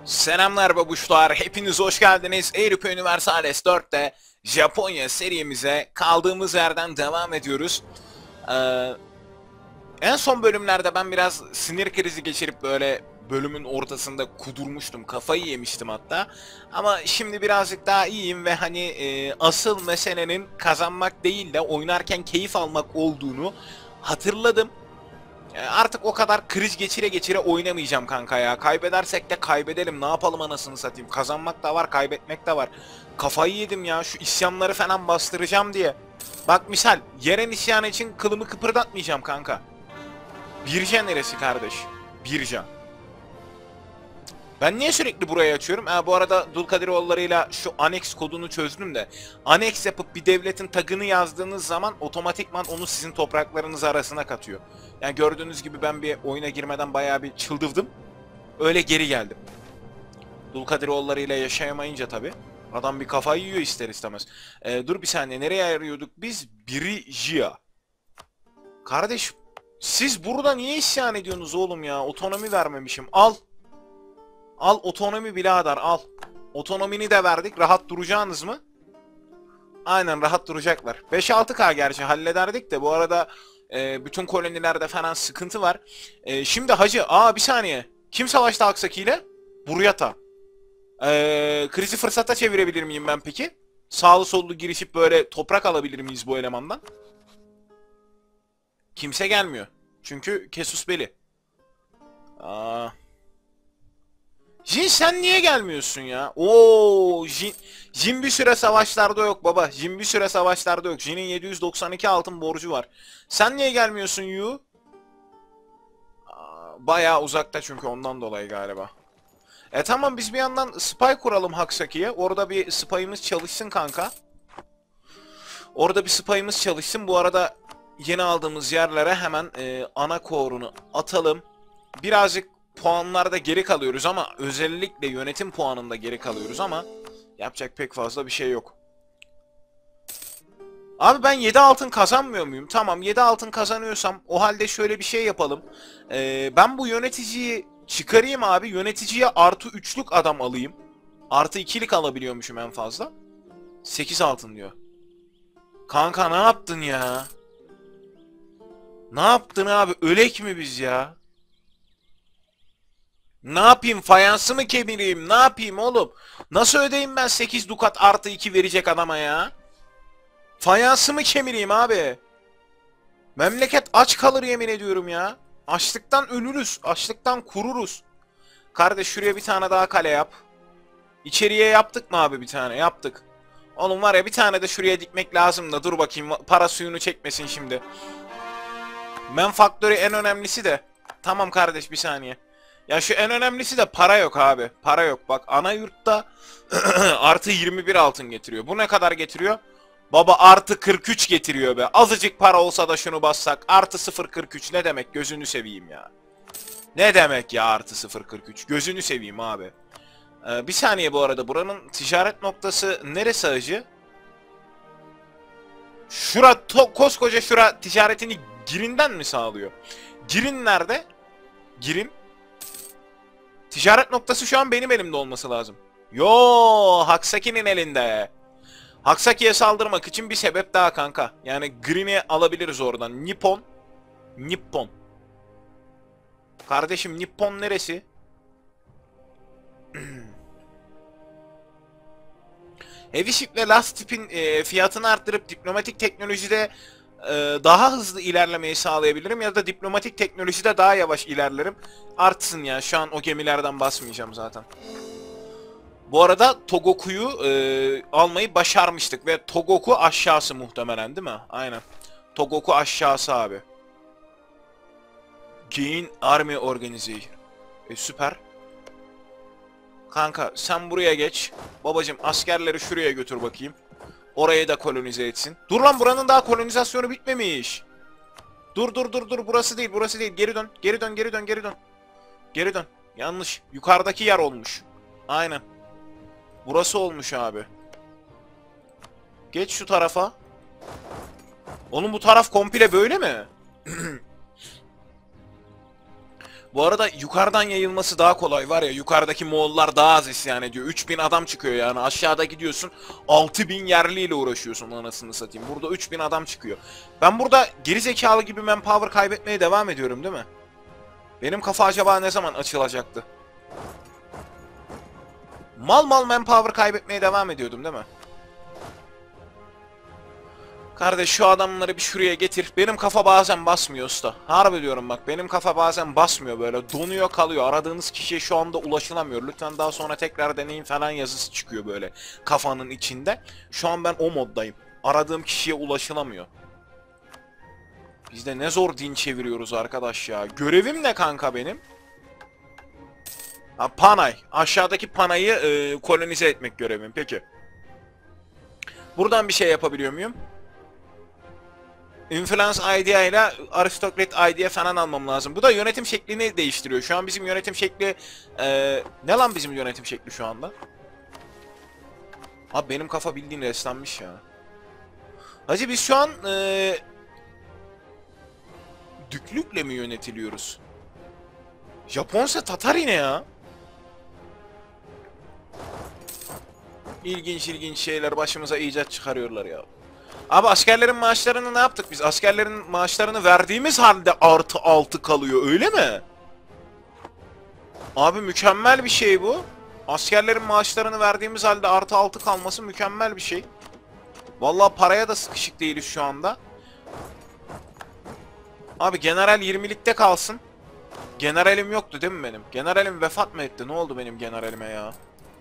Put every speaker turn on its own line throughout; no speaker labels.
Selamlar babuşlar, hepiniz hoş geldiniz. Europa Universalis 4'te Japonya serimize kaldığımız yerden devam ediyoruz. Ee, En son bölümlerde ben biraz sinir krizi geçirip böyle bölümün ortasında kudurmuştum, kafayı yemiştim hatta. Ama şimdi birazcık daha iyiyim ve hani asıl meselenin kazanmak değil de oynarken keyif almak olduğunu hatırladım. Artık o kadar kriz geçire geçire oynamayacağım kanka ya. Kaybedersek de kaybedelim. Ne yapalım anasını satayım. Kazanmak da var, kaybetmek de var. Kafayı yedim ya. Şu isyanları falan bastıracağım diye. Bak misal, Yeren isyanı için kılımı kıpırdatmayacağım kanka. Birca neresi kardeş? Birca. Ben niye sürekli burayı açıyorum? Bu arada Dulkadiroğulları'yla şu annex kodunu çözdüm de. Annex yapıp bir devletin tagını yazdığınız zaman otomatikman onu sizin topraklarınız arasına katıyor. Yani gördüğünüz gibi ben bir oyuna girmeden bayağı bir çıldırdım. Öyle geri geldim. Dulkadiroğulları'yla yaşayamayınca tabi. Adam bir kafayı yiyor ister istemez. Dur bir saniye, nereye ayırıyorduk biz? Birija. Kardeş, siz burada niye isyan ediyorsunuz oğlum ya? Otonomi vermemişim. Al. Al otonomi birader, al. Otonomini de verdik. Rahat duracağınız mı? Aynen, rahat duracaklar. 5-6K gerçi hallederdik de bu arada bütün kolonilerde falan sıkıntı var. Şimdi hacı, bir saniye. Kim savaştı Aksaki ile? Buryata. Krizi fırsata çevirebilir miyim ben peki? Sağlı sollu girişip böyle toprak alabilir miyiz bu elemandan? Kimse gelmiyor. Çünkü Kesus Beli. Aa. Jin, sen niye gelmiyorsun ya? Jin bir süre savaşlarda yok baba. Jin bir süre savaşlarda yok. Jin'in 792 altın borcu var. Sen niye gelmiyorsun Yu? Bayağı uzakta çünkü ondan dolayı galiba. Tamam, biz bir yandan spy kuralım Haksaki'ye. Orada bir spy'ımız çalışsın kanka. Orada bir spy'ımız çalışsın. Bu arada yeni aldığımız yerlere hemen ana kore'unu atalım. Birazcık puanlarda geri kalıyoruz ama özellikle yönetim puanında geri kalıyoruz ama yapacak pek fazla bir şey yok. Abi ben 7 altın kazanmıyor muyum? Tamam, 7 altın kazanıyorsam o halde şöyle bir şey yapalım. Ben bu yöneticiyi çıkarayım abi. Yöneticiye artı 3'lük adam alayım. Artı 2'lik alabiliyormuşum en fazla. 8 altın diyor. Kanka ne yaptın ya? Ne yaptın abi? Ölek mi biz ya? Ne yapayım? Fayansı mı kemireyim? Ne yapayım oğlum? Nasıl ödeyim ben 8 dukat artı 2 verecek adama ya? Fayansı mı kemireyim abi? Memleket aç kalır yemin ediyorum ya. Açlıktan ölürüz. Açlıktan kururuz. Kardeş, şuraya bir tane daha kale yap. İçeriye yaptık mı abi bir tane? Yaptık. Oğlum var ya, bir tane de şuraya dikmek lazım da dur bakayım. Para suyunu çekmesin şimdi. Menfaktörü en önemlisi de. Tamam kardeş, bir saniye. Ya şu en önemlisi de para yok abi. Para yok. Bak, ana yurtta artı 21 altın getiriyor. Bu ne kadar getiriyor? Baba artı 43 getiriyor be. Azıcık para olsa da şunu bassak. Artı 0,43 ne demek, gözünü seveyim ya. Ne demek ya artı 0,43? Gözünü seveyim abi. Bir saniye, bu arada buranın ticaret noktası neresi hacı? Şura koskoca şura ticaretini Girin'den mi sağlıyor? Girin nerede? Girin. Ticaret noktası şu an benim elimde olması lazım. Yo, Haksaki'nin elinde. Haksaki'ye saldırmak için bir sebep daha kanka. Yani Green'i alabiliriz oradan. Nippon. Nippon. Kardeşim, Nippon neresi? Heavy Ship ve Last Tip'in fiyatını arttırıp diplomatik teknolojide daha hızlı ilerlemeyi sağlayabilirim ya da diplomatik teknolojide daha yavaş ilerlerim. Artsın ya, şu an o gemilerden basmayacağım zaten. Bu arada Togoku'yu almayı başarmıştık ve Togoku aşağısı muhtemelen, değil mi? Aynen. Togoku aşağısı abi. Gain Army Organization. Süper. Kanka sen buraya geç. Babacım, askerleri şuraya götür bakayım. Orayı da kolonize etsin. Dur lan, buranın daha kolonizasyonu bitmemiş. Dur, burası değil, burası değil. Geri dön, geri dön, geri dön, geri dön. Geri dön. Yanlış. Yukarıdaki yer olmuş. Aynen. Burası olmuş abi. Geç şu tarafa. Oğlum bu taraf komple böyle mi? Bu arada yukarıdan yayılması daha kolay var ya, yukarıdaki Moğollar daha az isyan ediyor. 3000 adam çıkıyor yani, aşağıda gidiyorsun 6000 yerliyle uğraşıyorsun anasını satayım. Burada 3000 adam çıkıyor. Ben burada gerizekalı gibi manpower kaybetmeye devam ediyorum değil mi? Benim kafa acaba ne zaman açılacaktı? Mal mal manpower kaybetmeye devam ediyordum değil mi? Kardeş şu adamları bir şuraya getir. Benim kafa bazen basmıyor usta. Harbi diyorum bak, benim kafa bazen basmıyor, böyle donuyor kalıyor. Aradığınız kişiye şu anda ulaşılamıyor. Lütfen daha sonra tekrar deneyin falan yazısı çıkıyor böyle kafanın içinde. Şu an ben o moddayım. Aradığım kişiye ulaşılamıyor. Biz de ne zor din çeviriyoruz arkadaş ya. Görevim ne kanka benim? Ha, Panay. Aşağıdaki Panay'ı kolonize etmek görevim. Peki. Buradan bir şey yapabiliyor muyum? Influence Idea ile Aristocrat Idea falan almam lazım. Bu da yönetim şeklini değiştiriyor. Şu an bizim yönetim şekli... ne lan bizim yönetim şekli şu anda? Abi benim kafa bildiğin reslenmiş ya. Hacı biz şu an... düklükle mi yönetiliyoruz? Japonsa Tatar yine ya. İlginç ilginç şeyler başımıza icat çıkarıyorlar ya. Abi askerlerin maaşlarını ne yaptık biz? Askerlerin maaşlarını verdiğimiz halde artı 6 kalıyor, öyle mi? Abi mükemmel bir şey bu. Askerlerin maaşlarını verdiğimiz halde artı 6 kalması mükemmel bir şey. Vallahi paraya da sıkışık değiliz şu anda. Abi general 20'likte kalsın. Generalim yoktu değil mi benim? Generalim vefat mı etti? Ne oldu benim generalime ya?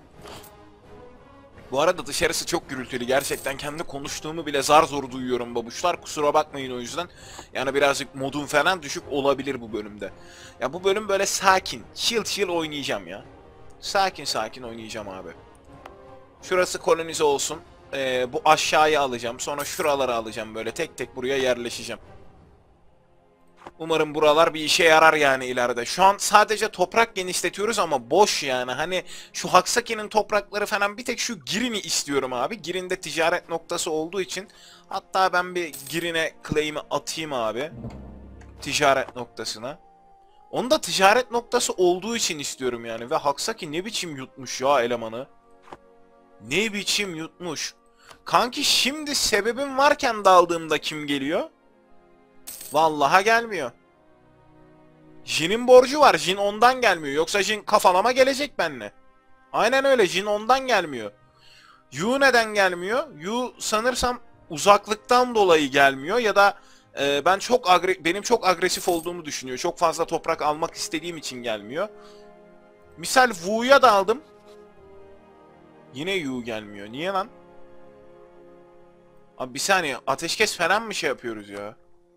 Bu arada dışarısı çok gürültülü. Gerçekten kendi konuştuğumu bile zar zor duyuyorum babuşlar. Kusura bakmayın o yüzden. Yani birazcık modum falan düşük olabilir bu bölümde. Ya bu bölüm böyle sakin, chill chill oynayacağım ya. Sakin sakin oynayacağım abi. Şurası kolonize olsun. Bu aşağıya alacağım. Sonra şuraları alacağım, böyle tek tek buraya yerleşeceğim. Umarım buralar bir işe yarar yani ileride. Şu an sadece toprak genişletiyoruz ama boş yani. Hani şu Haksaki'nin toprakları falan, bir tek şu Girin'i istiyorum abi. Girin'de ticaret noktası olduğu için. Hatta ben bir Girin'e claim'i atayım abi. Ticaret noktasına. Onu da ticaret noktası olduğu için istiyorum yani. Ve Haksaki ne biçim yutmuş ya elemanı. Ne biçim yutmuş. Kanki şimdi sebebim varken daldığımda kim geliyor? Vallaha gelmiyor. Jin'in borcu var. Jin ondan gelmiyor. Yoksa Jin kafalama gelecek benimle. Aynen öyle. Jin ondan gelmiyor. Yu neden gelmiyor? Yu sanırsam uzaklıktan dolayı gelmiyor ya da benim çok agresif olduğumu düşünüyor. Çok fazla toprak almak istediğim için gelmiyor. Misal Wu'ya da aldım. Yine Yu gelmiyor. Niye lan? Abi bir saniye. Ateşkes falan mı şey yapıyoruz ya?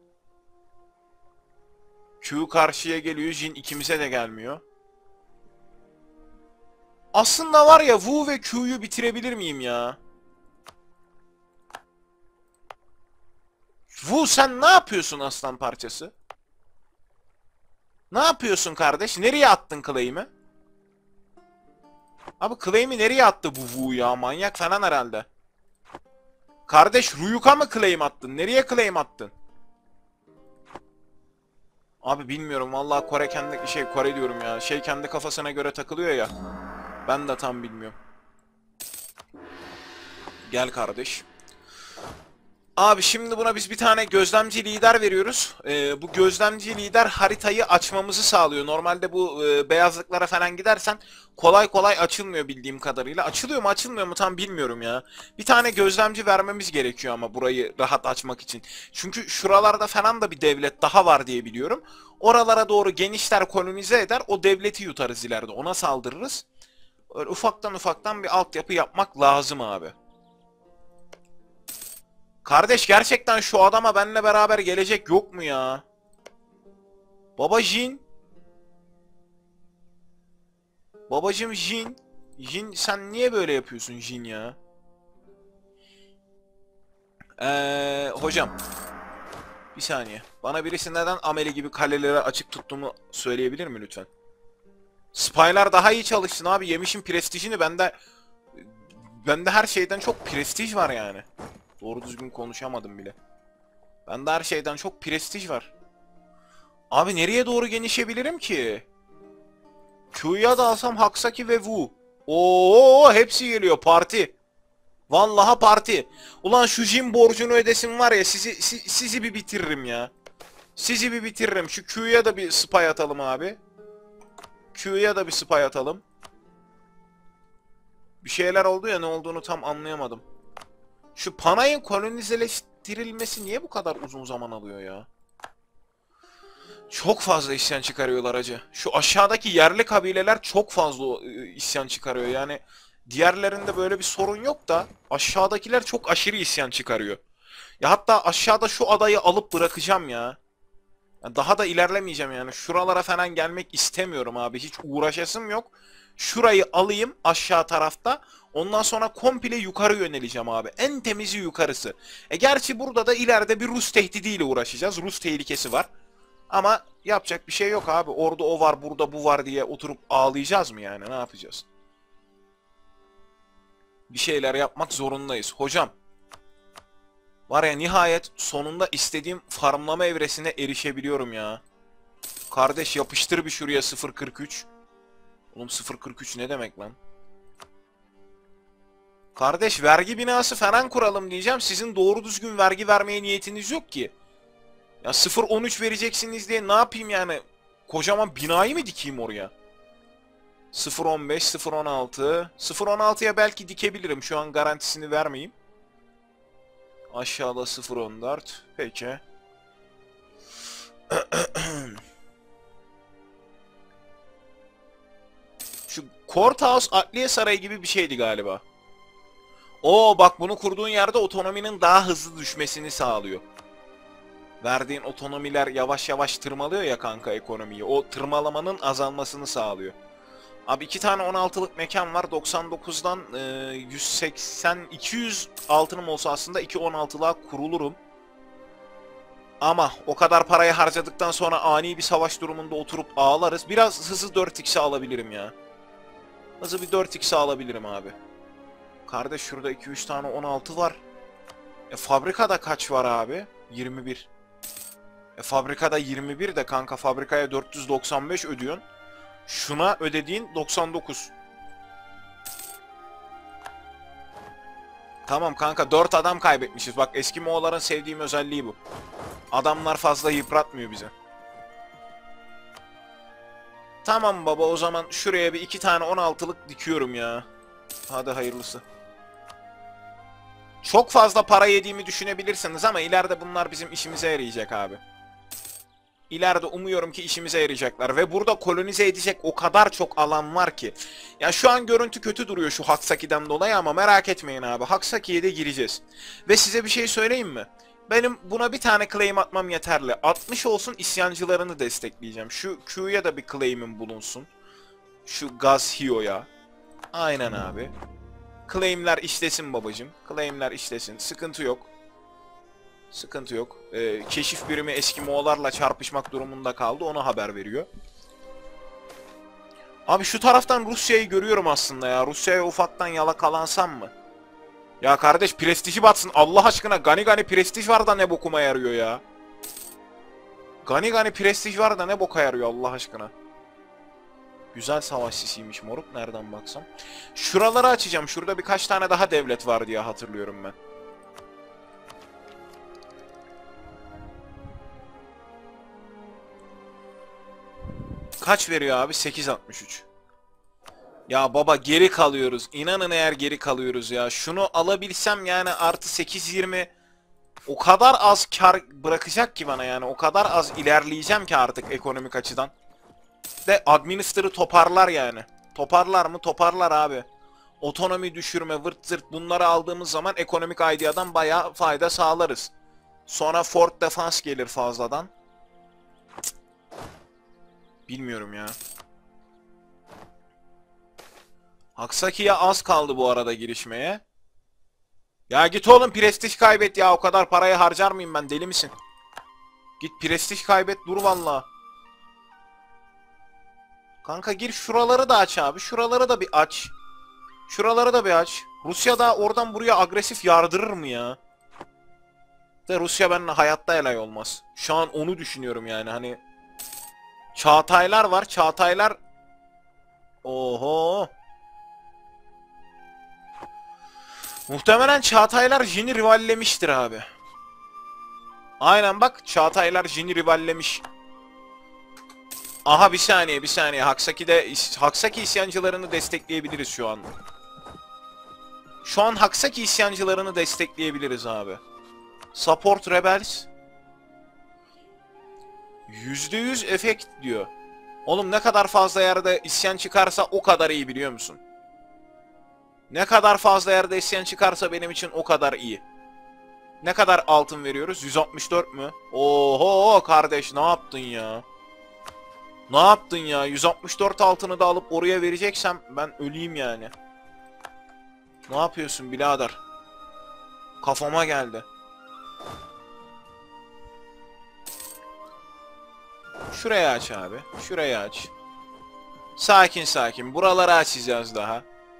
Q karşıya geliyor. Jin ikimize de gelmiyor. Aslında var ya, Wu ve Q'yu bitirebilir miyim ya? Wu sen ne yapıyorsun aslan parçası? Ne yapıyorsun kardeş? Nereye attın claim'i? Abi claim'i nereye attı bu Wu ya? Manyak falan herhalde. Kardeş Ruyuk'a mı claim attın? Nereye claim attın? Abi bilmiyorum vallahi, Kore diyorum ya. Kendi kafasına göre takılıyor ya. Ben de tam bilmiyorum. Gel kardeş. Abi şimdi buna biz bir tane gözlemci lider veriyoruz. Bu gözlemci lider haritayı açmamızı sağlıyor. Normalde bu beyazlıklara falan gidersen kolay kolay açılmıyor bildiğim kadarıyla. Açılıyor mu açılmıyor mu tam bilmiyorum ya. Bir tane gözlemci vermemiz gerekiyor ama burayı rahat açmak için. Çünkü şuralarda falan da bir devlet daha var diye biliyorum. Oralara doğru genişler, kolonize eder, o devleti yutarız ileride, ona saldırırız. Öyle ufaktan bir altyapı yapmak lazım abi. Kardeş gerçekten şu adama benimle beraber gelecek yok mu ya? Baba Jin. Babacım Jin. Jin sen niye böyle yapıyorsun Jin ya? Hocam. Bir saniye. Bana birisi neden ameli gibi kaleleri açık tuttuğumu söyleyebilir mi lütfen? Spy'lar daha iyi çalışsın abi. Yemişim prestijini. Bende her şeyden çok prestij var yani. Doğru düzgün konuşamadım bile. Bende her şeyden çok prestij var. Abi nereye doğru genişebilirim ki? Q'ya da alsam Haksaki ve Wu. Oo, hepsi geliyor parti. Vallaha parti. Ulan şu Jin borcunu ödesin var ya, sizi bir bitiririm ya. Sizi bir bitiririm. Şu Q'ya da bir spy atalım abi. Q'ya da bir spy atalım. Bir şeyler oldu ya, ne olduğunu tam anlayamadım. Şu Panay'ın kolonizeleştirilmesi niye bu kadar uzun zaman alıyor ya? Çok fazla isyan çıkarıyorlar hacı. Şu aşağıdaki yerli kabileler çok fazla isyan çıkarıyor. Yani diğerlerinde böyle bir sorun yok da aşağıdakiler çok aşırı isyan çıkarıyor. Ya hatta aşağıda şu adayı alıp bırakacağım ya. Ya daha da ilerlemeyeceğim yani. Şuralara falan gelmek istemiyorum abi. Hiç uğraşasım yok. Şurayı alayım aşağı tarafta. Ondan sonra komple yukarı yöneleceğim abi. En temizi yukarısı. Gerçi burada da ileride bir Rus tehdidiyle uğraşacağız. Rus tehlikesi var. Ama yapacak bir şey yok abi. Orada o var, burada bu var diye oturup ağlayacağız mı yani? Ne yapacağız? Bir şeyler yapmak zorundayız. Hocam. Var ya, nihayet sonunda istediğim farmlama evresine erişebiliyorum ya. Kardeş yapıştır bir şuraya 0.43. Oğlum 0.43 ne demek lan? Kardeş vergi binası falan kuralım diyeceğim. Sizin doğru düzgün vergi vermeye niyetiniz yok ki. Ya 0.13 vereceksiniz diye ne yapayım yani? Kocaman binayı mı dikeyim oraya? 0.15, 0.16. 0.16'ya belki dikebilirim. Şu an garantisini vermeyeyim. Aşağıda 0.14. Peki. Şu Courthouse Adliye Sarayı gibi bir şeydi galiba. Oo bak, bunu kurduğun yerde otonominin daha hızlı düşmesini sağlıyor. Verdiğin otonomiler yavaş yavaş tırmalıyor ya kanka ekonomiyi. O tırmalamanın azalmasını sağlıyor. Abi 2 tane 16'lık mekan var. 99'dan 180 200 altınım olsa aslında 2 16'lığa kurulurum. Ama o kadar parayı harcadıktan sonra ani bir savaş durumunda oturup ağlarız. Biraz hızlı 4x'e alabilirim ya. Hızlı bir 4x'e alabilirim abi. Kardeş şurada 2-3 tane 16 var. Fabrikada kaç var abi? 21. Fabrikada 21 de kanka, fabrikaya 495 ödüyorsun. Şuna ödediğin 99. Tamam kanka, 4 adam kaybetmişiz. Bak eski Moğolların sevdiğim özelliği bu. Adamlar fazla yıpratmıyor bize. Tamam baba, o zaman şuraya bir 2 tane 16'lık dikiyorum ya. Hadi hayırlısı. Çok fazla para yediğimi düşünebilirsiniz ama ileride bunlar bizim işimize yarayacak abi. İleride umuyorum ki işimize yarayacaklar. Ve burada kolonize edecek o kadar çok alan var ki. Ya şu an görüntü kötü duruyor şu Haksaki'den dolayı ama merak etmeyin abi. Haksaki'ye de gireceğiz. Ve size bir şey söyleyeyim mi? Benim buna bir tane claim atmam yeterli. 60 olsun, isyancılarını destekleyeceğim. Şu Q'ya da bir claim'im bulunsun. Şu Gaz Hio'ya. Aynen abi. Claim'ler işlesin babacım. Claim'ler işlesin. Sıkıntı yok. Sıkıntı yok. Keşif birimi eski Moğollarla çarpışmak durumunda kaldı. Ona haber veriyor. Abi şu taraftan Rusya'yı görüyorum aslında ya. Rusya'ya ufaktan yalakalansam mı? Ya kardeş prestiji batsın. Allah aşkına Gani Gani prestij var da ne bokuma yarıyor ya. Gani Gani prestij var da ne boka yarıyor Allah aşkına. Güzel savaşçısıymış moruk, nereden baksam. Şuraları açacağım. Şurada birkaç tane daha devlet var diye hatırlıyorum ben. Kaç veriyor abi? 8.63. Ya baba geri kalıyoruz. İnanın eğer geri kalıyoruz ya. Şunu alabilsem yani artı 8.20 o kadar az kar bırakacak ki bana yani. O kadar az ilerleyeceğim ki artık ekonomik açıdan. De administer'ı toparlar yani. Toparlar mı? Toparlar abi. Otonomi düşürme, vırt zırt bunları aldığımız zaman ekonomik ideadan bayağı fayda sağlarız. Sonra Fort Defense gelir fazladan. Cık. Bilmiyorum ya. Haksaki'ye az kaldı bu arada girişmeye. Ya git oğlum prestij kaybet ya. O kadar parayı harcar mıyım ben? Deli misin? Git prestij kaybet, dur valla. Kanka gir şuraları da aç abi. Şuraları da bir aç. Şuraları da bir aç. Rusya da oradan buraya agresif yardırır mı ya? De Rusya benimle hayatta elay olmaz. Şu an onu düşünüyorum yani hani. Çağataylar var. Çağataylar Oho. Muhtemelen Çağataylar Jin'i rivallemiştir abi. Aynen bak, Çağataylar Jin'i rivallemiş. Aha, bir saniye bir saniye. Haksaki isyancılarını destekleyebiliriz şu an. Şu an Haksaki isyancılarını destekleyebiliriz abi. Support Rebels. %100 efekt diyor. Oğlum ne kadar fazla yerde isyan çıkarsa o kadar iyi, biliyor musun? Ne kadar fazla yerde isyan çıkarsa benim için o kadar iyi. Ne kadar altın veriyoruz? 164 mü? Oho kardeş, ne yaptın ya? Ne yaptın ya? 164 altını da alıp oraya vereceksem ben öleyim yani. Ne yapıyorsun birader? Kafama geldi. Şurayı aç abi. Şurayı aç. Sakin sakin. Buraları açacağız daha.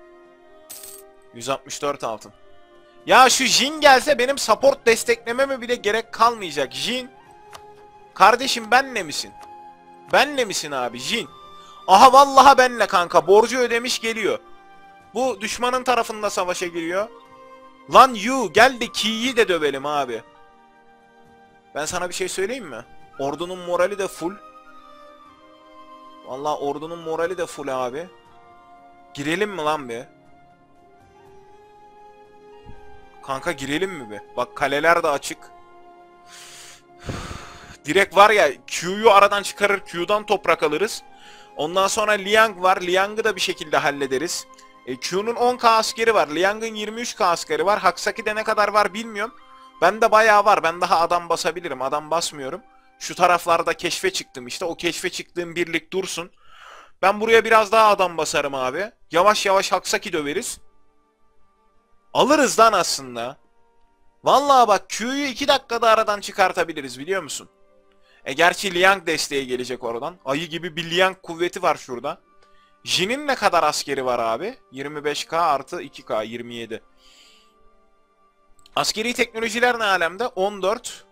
164 altın. Ya şu Jin gelse benim support desteklememe bile gerek kalmayacak. Jin. Kardeşim benle misin? Benle misin abi Jin? Aha vallahi benle kanka. Borcu ödemiş geliyor. Bu düşmanın tarafında savaşa giriyor. Lan Yu gel de Ki'yi de dövelim abi. Ben sana bir şey söyleyeyim mi? Ordunun morali de full. Vallahi ordunun morali de full abi. Girelim mi lan be? Kanka girelim mi be? Bak kaleler de açık. Direkt var ya, Q'yu aradan çıkarır, Q'dan toprak alırız. Ondan sonra Liang var. Liang'ı da bir şekilde hallederiz. Q'nun 10k askeri var. Liang'ın 23k askeri var. Haksaki'de ne kadar var bilmiyorum. Bende bayağı var. Ben daha adam basabilirim. Adam basmıyorum. Şu taraflarda keşfe çıktım işte. O keşfe çıktığım birlik dursun. Ben buraya biraz daha adam basarım abi. Yavaş yavaş Haksaki döveriz. Alırız lan aslında. Vallahi bak, Q'yu 2 dakikada aradan çıkartabiliriz, biliyor musun? Gerçi Liang desteğe gelecek oradan. Ayı gibi bir Liang kuvveti var şurada. Jin'in ne kadar askeri var abi? 25k artı 2k 27. Askeri teknolojiler ne alemde? 14.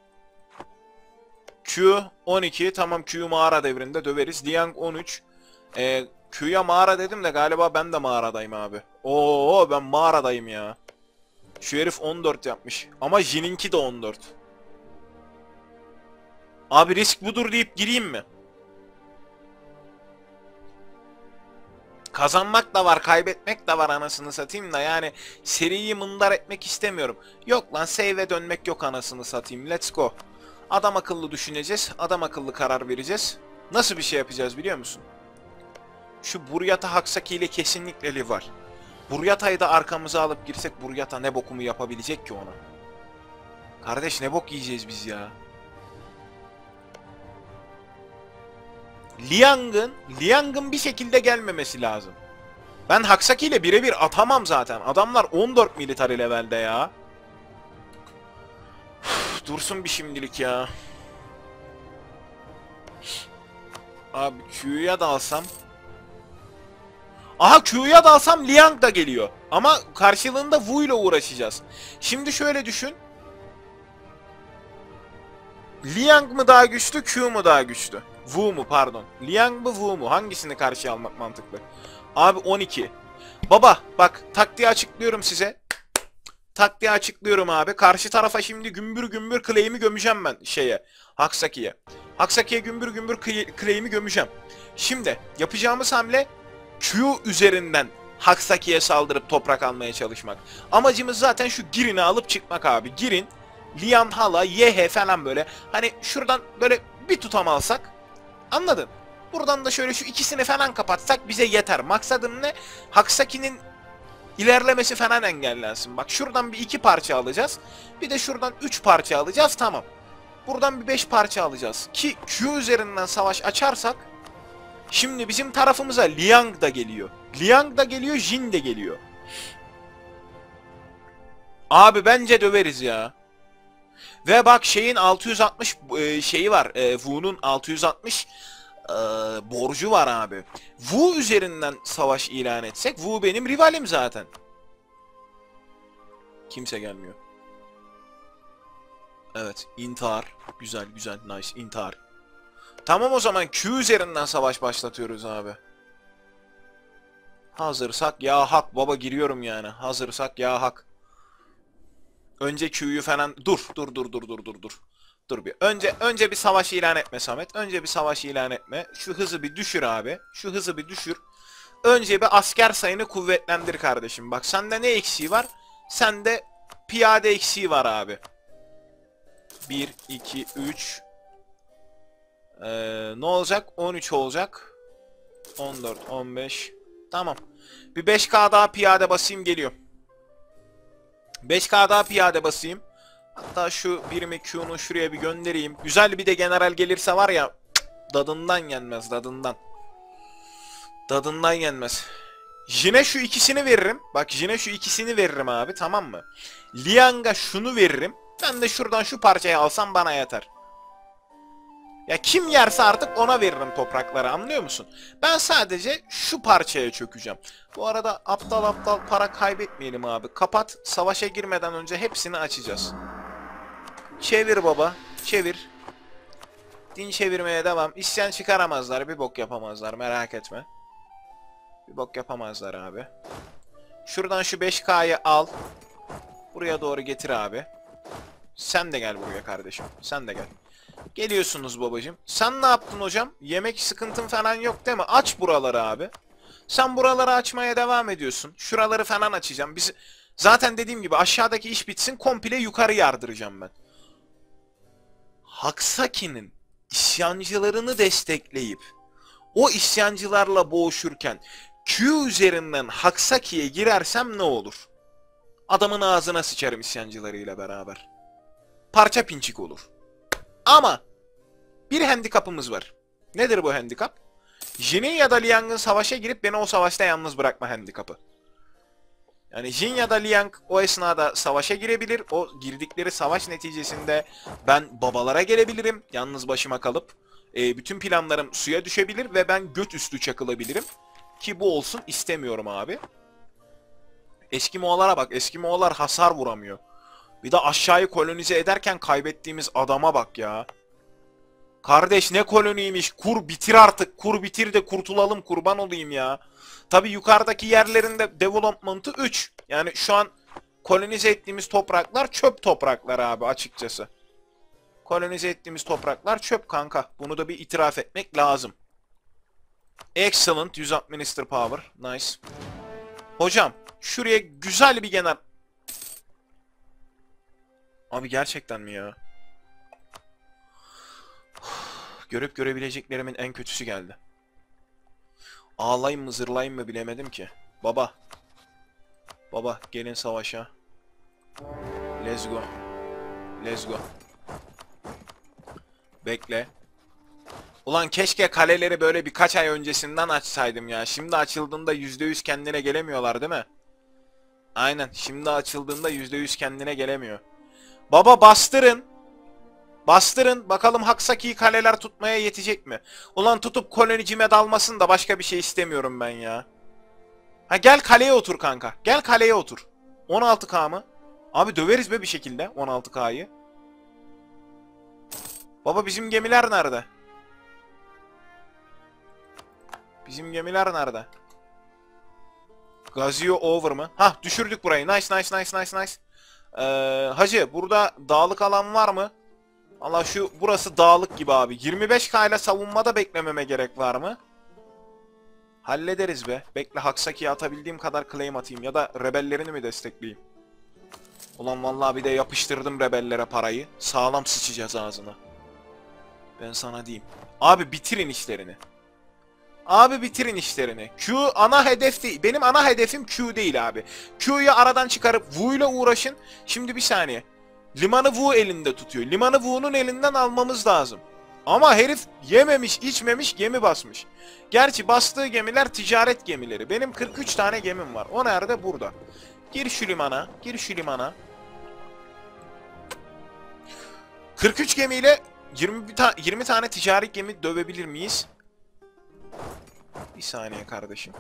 Q 12. Tamam, Q mağara devrinde döveriz. Liang 13. Q'ya mağara dedim de galiba ben de mağaradayım abi. Oo, ben mağaradayım ya. Şu herif 14 yapmış. Ama Jin'inki de 14. Abi risk budur deyip gireyim mi? Kazanmak da var, kaybetmek de var anasını satayım da yani seriyi mındar etmek istemiyorum. Yok lan, save'e dönmek yok anasını satayım. Let's go. Adam akıllı düşüneceğiz, adam akıllı karar vereceğiz. Nasıl bir şey yapacağız biliyor musun? Şu Buryata Haksaki ile kesinlikle liv var. Buryata'yı da arkamıza alıp girsek Buryata ne bokumu yapabilecek ki ona? Kardeş ne bok yiyeceğiz biz ya? Liang'ın bir şekilde gelmemesi lazım. Ben Haksaki ile birebir atamam zaten. Adamlar 14 military levelde ya. Uf, dursun bir şimdilik ya. Abi Q'ya da alsam. Aha, Q'ya da alsam Liang da geliyor. Ama karşılığında Wu ile uğraşacağız. Şimdi şöyle düşün. Liang mı daha güçlü, Q mu daha güçlü? Wu mu, pardon. Liang mı, Wu mu? Hangisini karşıya almak mantıklı? Abi 12. Baba bak, taktiği açıklıyorum size. Taktiği açıklıyorum abi. Karşı tarafa şimdi gümbür gümbür claim'i gömeceğim ben şeye. Haksaki'ye. Haksaki'ye gümbür gümbür claim'i gömeceğim. Şimdi yapacağımız hamle Q üzerinden Haksaki'ye saldırıp toprak almaya çalışmak. Amacımız zaten şu Girin'i alıp çıkmak abi. Girin, Lian Hala, Yehe falan böyle. Hani şuradan böyle bir tutam alsak. Anladın? Buradan da şöyle şu ikisini falan kapatsak bize yeter. Maksadım ne? Haksaki'nin ilerlemesi falan engellensin. Bak şuradan bir 2 parça alacağız. Bir de şuradan 3 parça alacağız, tamam. Buradan bir 5 parça alacağız. Ki Q üzerinden savaş açarsak şimdi bizim tarafımıza Liang da geliyor. Liang da geliyor, Jin de geliyor. Abi bence döveriz ya. Ve bak şeyin 660 şeyi var. Wu'nun 660 borcu var abi. Wu üzerinden savaş ilan etsek, Wu benim rivalim zaten. Kimse gelmiyor. Evet, intihar. Güzel güzel, nice, intihar. Tamam, o zaman Q üzerinden savaş başlatıyoruz abi. Hazırsak ya hak baba, giriyorum yani. Hazırsak ya hak. Önce Q'yu falan dur. Dur bir. Önce bir savaş ilan etme Samet. Önce bir savaş ilan etme. Şu hızı bir düşür abi. Şu hızı bir düşür. Önce bir asker sayını kuvvetlendir kardeşim. Bak sende ne eksiği var? Sende piyade eksiği var abi. 1 2 3 ne olacak? 13 olacak. 14 15. Tamam. Bir 5K daha piyade basayım, geliyor. 5K daha piyade basayım. Hatta şu birimi Q'nu şuraya bir göndereyim. Güzel bir de general gelirse var ya, dadından yenmez, dadından. Dadından yenmez. Jin'e şu ikisini veririm. Bak Jin'e şu ikisini veririm abi, tamam mı? Liang'a şunu veririm. Ben de şuradan şu parçayı alsam bana yeter. Ya kim yerse artık ona veririm toprakları, anlıyor musun? Ben sadece şu parçaya çökeceğim. Bu arada aptal para kaybetmeyelim abi. Kapat, savaşa girmeden önce hepsini açacağız. Çevir baba, çevir. Din çevirmeye devam. İsyan çıkaramazlar, bir bok yapamazlar, merak etme. Bir bok yapamazlar abi. Şuradan şu 5K'yı al. Buraya doğru getir abi. Sen de gel buraya kardeşim. Sen de gel. Geliyorsunuz babacım. Sen ne yaptın hocam? Yemek sıkıntın falan yok değil mi? Aç buraları abi. Sen buraları açmaya devam ediyorsun. Şuraları falan açacağım. Biz zaten dediğim gibi aşağıdaki iş bitsin, komple yukarı yardıracağım ben. Haksaki'nin isyancılarını destekleyip o isyancılarla boğuşurken Q üzerinden Haksaki'ye girersem ne olur? Adamın ağzına sıçarım isyancılarıyla beraber. Parça pinçik olur. Ama bir handikapımız var. Nedir bu handikap? Jin'in ya da Liang'ın savaşa girip beni o savaşta yalnız bırakma handikapı. Yani Jin ya da Liang o esnada savaşa girebilir. O girdikleri savaş neticesinde ben babalara gelebilirim. Yalnız başıma kalıp. Bütün planlarım suya düşebilir ve ben göt üstü çakılabilirim. Ki bu olsun istemiyorum abi. Eski Moğollara bak. Eski Moğollar hasar vuramıyor. Bir de aşağıyı kolonize ederken kaybettiğimiz adama bak ya. Kardeş ne koloniymiş. Kur bitir artık. Kur bitir de kurtulalım, kurban olayım ya. Tabi yukarıdaki yerlerinde development'ı 3. Yani şu an kolonize ettiğimiz topraklar çöp topraklar abi açıkçası. Kolonize ettiğimiz topraklar çöp kanka. Bunu da bir itiraf etmek lazım. Excellent. Use administer power. Nice. Hocam şuraya güzel bir genel... Abi gerçekten mi ya? Görüp görebileceklerimin en kötüsü geldi. Ağlayayım mı zırlayayım mı bilemedim ki. Baba. Baba gelin savaşa. Let's go. Let's go. Bekle. Ulan keşke kaleleri böyle birkaç ay öncesinden açsaydım ya. Şimdi açıldığında %100 kendine gelemiyorlar değil mi? Aynen. Şimdi açıldığında %100 kendine gelemiyor. Baba bastırın. Bastırın. Bakalım Haksaki'yi kaleler tutmaya yetecek mi? Ulan tutup kolonicime dalmasın da başka bir şey istemiyorum ben ya. Ha gel kaleye otur kanka. Gel kaleye otur. 16K mı? Abi döveriz be bir şekilde 16K'yı. Baba bizim gemiler nerede? Bizim gemiler nerede? Gazio over mı? Hah düşürdük burayı. Nice nice nice nice nice. Hacı burada dağlık alan var mı? Valla şu burası dağlık gibi abi. 25K ile savunmada beklememe gerek var mı? Hallederiz be. Bekle Haksaki'ye atabildiğim kadar claim atayım ya da rebellerini mi destekleyeyim? Ulan vallahi bir de yapıştırdım rebellere parayı. Sağlam sıçacağız ağzına. Ben sana diyeyim. Abi bitirin işlerini. Abi bitirin işlerini. Q ana hedef değil. Benim ana hedefim Q değil abi. Q'yu aradan çıkarıp Wu ile uğraşın. Şimdi bir saniye. Limanı Wu elinde tutuyor. Limanı Wu'nun elinden almamız lazım. Ama herif yememiş, içmemiş, gemi basmış. Gerçi bastığı gemiler ticaret gemileri. Benim 43 tane gemim var. O nerede? Burada. Gir şu limana. Gir şu limana. 43 gemiyle 20 tane ticari gemi dövebilir miyiz? Bir saniye kardeşim.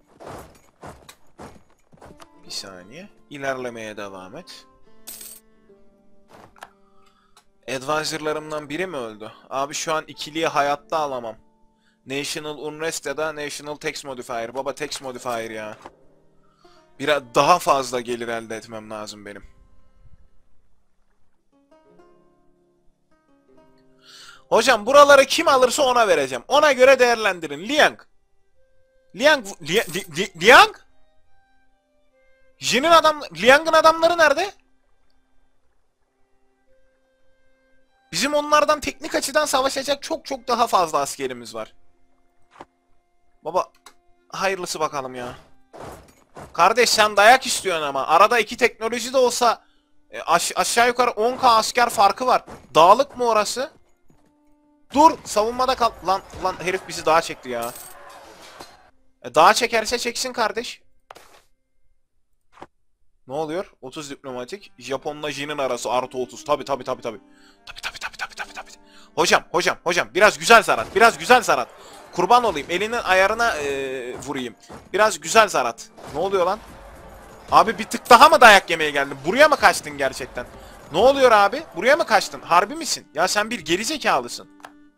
Bir saniye. İlerlemeye devam et. Advisor'larımdan biri mi öldü? Abi şu an ikiliyi hayatta alamam. National Unrest ya da National Tax Modifier. Baba Tax Modifier ya. Biraz daha fazla gelir elde etmem lazım benim. Hocam buraları kim alırsa ona vereceğim. Ona göre değerlendirin. Liang. Liang? Liang'ın adamları nerede? Bizim onlardan teknik açıdan savaşacak çok daha fazla askerimiz var. Baba hayırlısı bakalım ya. Kardeş sen dayak istiyorsun ama. Arada iki teknoloji de olsa aşağı yukarı 10k asker farkı var. Dağlık mı orası? Dur savunmada kal. Lan herif bizi dağa çekti ya. Dağa çekerse çeksin kardeş. Ne oluyor? 30 diplomatik. Japonla Jin'in arası artı 30. Tabi. Tabi. Hocam biraz güzel zarat. Kurban olayım. Elinin ayarına vurayım. Biraz güzel zarat. Ne oluyor lan? Abi bir tık daha mı dayak yemeye geldin? Buraya mı kaçtın gerçekten? Ne oluyor abi? Buraya mı kaçtın? Harbi misin? Ya sen bir gerizekalısın.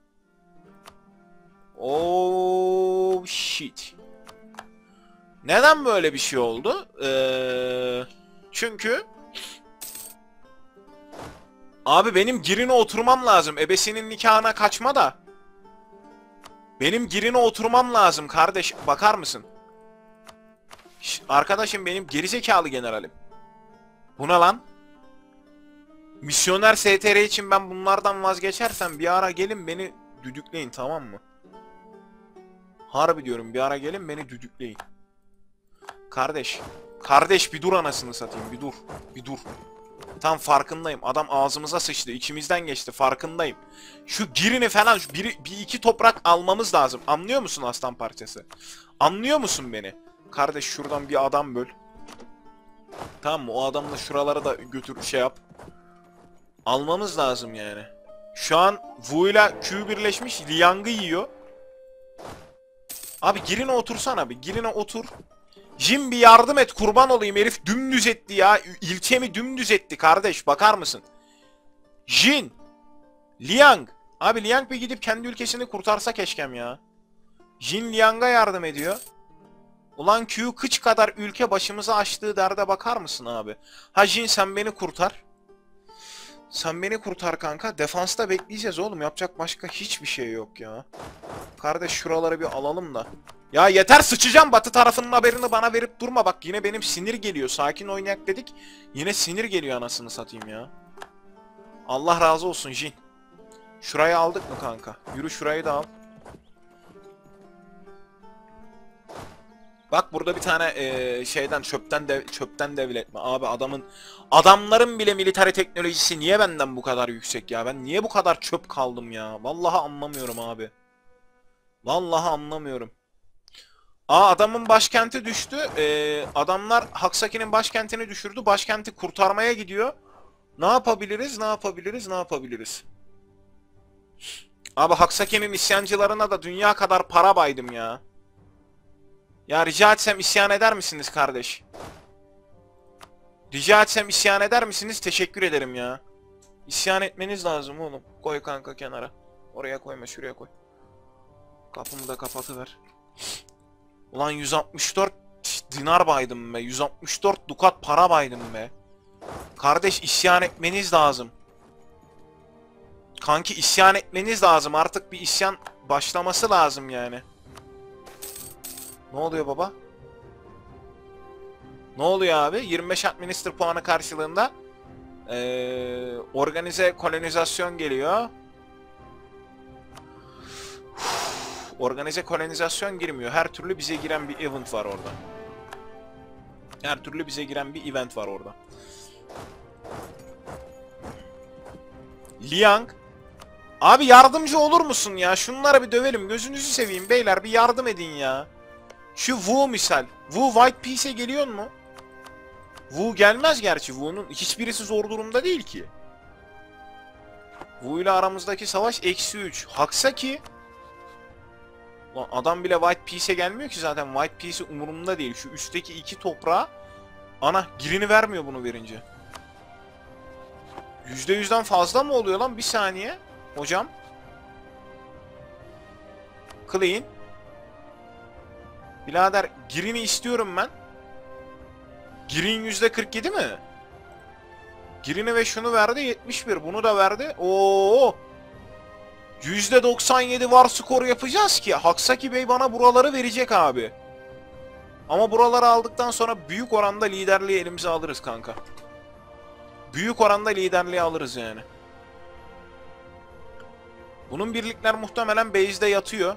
Oh shit. Neden böyle bir şey oldu? Çünkü abi benim girine oturmam lazım. Ebesinin nikahına kaçma da. Benim girine oturmam lazım kardeş. Bakar mısın? Arkadaşım benim gerizekalı generalim. Buna lan. Misyoner STR için ben bunlardan vazgeçersem bir ara gelin beni düdükleyin, tamam mı? Harbi diyorum, bir ara gelin beni düdükleyin. Kardeş bir dur anasını satayım, bir dur. Tam farkındayım. Adam ağzımıza sıçtı, içimizden geçti, farkındayım. Şu girini falan bir iki toprak almamız lazım. Anlıyor musun aslan parçası? Anlıyor musun beni? Kardeş şuradan bir adam böl. Tamam mı? O adamla şuraları da götür şey yap. Almamız lazım yani. Şu an Wu ile Q birleşmiş, Liang'ı yiyor. Abi girine otursana, bir girine otur. Jin bir yardım et, kurban olayım, herif dümdüz etti ya. İlçemi dümdüz etti kardeş, bakar mısın? Jin, Liang. Abi Liang bir gidip kendi ülkesini kurtarsa keşkem ya. Jin Liang'a yardım ediyor. Ulan Q kıç kadar ülke başımıza açtığı derde bakar mısın abi? Ha Jin sen beni kurtar. Sen beni kurtar kanka. Defansta bekleyeceğiz oğlum. Yapacak başka hiçbir şey yok ya. Kardeş şuraları bir alalım da. Ya yeter, sıçacağım. Batı tarafının haberini bana verip durma. Bak yine benim sinir geliyor. Sakin oynayak dedik. Yine sinir geliyor anasını satayım ya. Allah razı olsun Jin. Şurayı aldık mı kanka? Yürü şurayı da al. Bak burada bir tane şeyden çöpten devletme. Abi adamların bile military teknolojisi niye benden bu kadar yüksek ya? Ben niye bu kadar çöp kaldım ya? Vallahi anlamıyorum abi. Vallahi anlamıyorum. Adamın başkenti düştü. Adamlar Haksaki'nin başkentini düşürdü. Başkenti kurtarmaya gidiyor. Ne yapabiliriz? Abi Haksaki'nin isyancılarına da dünya kadar para baydım ya. Ya rica etsem isyan eder misiniz kardeş? Rica etsem isyan eder misiniz? Teşekkür ederim ya. İsyan etmeniz lazım oğlum. Koy kanka kenara. Oraya koyma, şuraya koy. Kapımı da kapatıver. Ulan 164 dinar baydım be. 164 dukat para baydım be. Kardeş isyan etmeniz lazım. Kanki isyan etmeniz lazım. Artık bir isyan başlaması lazım yani. Ne oluyor baba? Ne oluyor abi? 25 administer puanı karşılığında organize kolonizasyon geliyor. Organize kolonizasyon girmiyor. Her türlü bize giren bir event var orada. Liang. Abi yardımcı olur musun ya? Şunları bir dövelim. Gözünüzü seveyim beyler, bir yardım edin ya. Şu Wu misal. Wu White Peace'e geliyor mu? Wu gelmez gerçi. Wu'nun hiçbirisi zor durumda değil ki. Wu ile aramızdaki savaş -3. Haksaki. Lan adam bile White Peace'e gelmiyor ki zaten. White Peace'i umurumda değil. Şu üstteki iki toprağa girini vermiyor bunu verince. %100'den fazla mı oluyor lan? Bir saniye. Hocam. Clean. Birader Green'i istiyorum ben. Green %47 mi? Green'i ve şunu verdi 71. Bunu da verdi. Oo! %97 var skor yapacağız ki Haksaki Bey bana buraları verecek abi. Ama buraları aldıktan sonra büyük oranda liderliği elimize alırız kanka. Büyük oranda liderliği alırız yani. Bunun birlikler muhtemelen base'de yatıyor.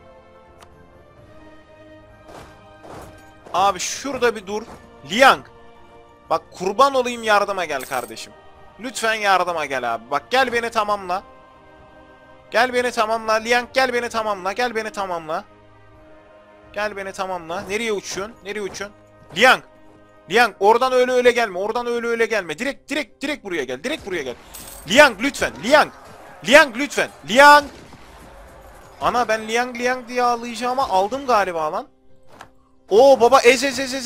Abi şurada bir dur. Liang. Bak kurban olayım yardıma gel kardeşim. Lütfen yardıma gel abi. Bak gel beni tamamla. Gel beni tamamla. Liang gel beni tamamla. Gel beni tamamla. Gel beni tamamla. Nereye uçuyorsun? Nereye uçuyorsun? Liang. Liang oradan öyle gelme. Oradan öyle gelme. Direkt buraya gel. Direkt buraya gel. Liang lütfen. Liang. Liang lütfen. Liang. Ana ben Liang diye ağlayacağıma aldım galiba lan. Oo baba ez.